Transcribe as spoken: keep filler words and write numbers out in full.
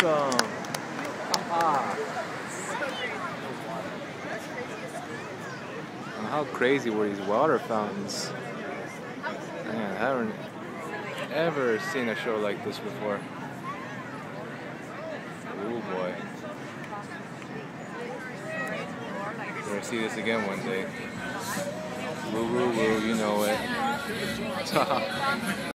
awesome. Ah. And how crazy were these water fountains? Man, I haven't ever seen a show like this before. Oh boy. We're gonna see this again one day. Woo woo woo, you know it.